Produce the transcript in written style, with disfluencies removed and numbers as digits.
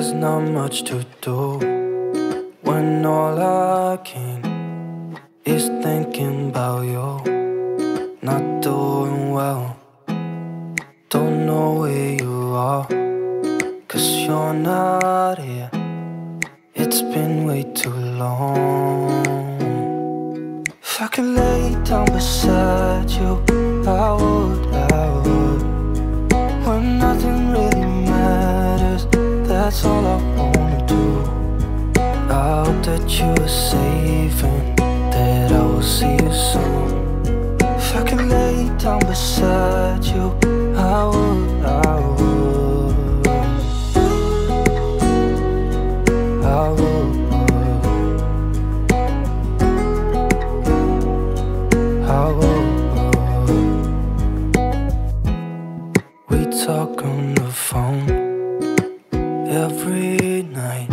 there's not much to do when all I can is thinking about you. Not doing well, don't know where you are, 'cause you're not here. It's been way too long. If I could lay down beside you, I would. When nothing really matters, that's all I wanna do. I hope that you are safe and that I will see you soon. If I could lay down beside you, I would. I would. We talk on the phone every night.